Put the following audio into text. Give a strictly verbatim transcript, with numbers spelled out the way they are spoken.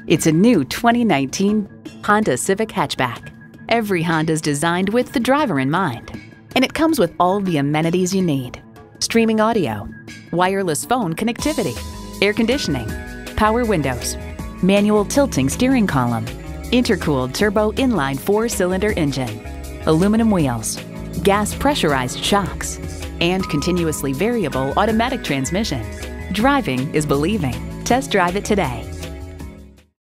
It's a new twenty nineteen Honda Civic hatchback. Every Honda's designed with the driver in mind, and it comes with all the amenities you need. Streaming audio, wireless phone connectivity, air conditioning, power windows, manual tilting steering column, intercooled turbo inline four-cylinder engine, aluminum wheels, gas pressurized shocks, and continuously variable automatic transmission. Driving is believing. Test drive it today.